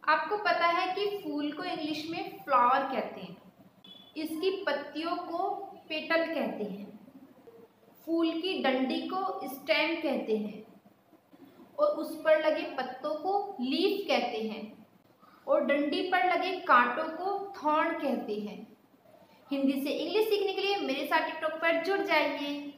आपको पता है कि फूल को इंग्लिश में फ्लावर कहते हैं, इसकी पत्तियों को पेटल कहते हैं, फूल की डंडी को स्टेम कहते हैं और उस पर लगे पत्तों को लीफ कहते हैं और डंडी पर लगे कांटों को थॉर्न कहते हैं। हिंदी से इंग्लिश सीखने के लिए मेरे साथ टिकटॉक पर जुड़ जाइए।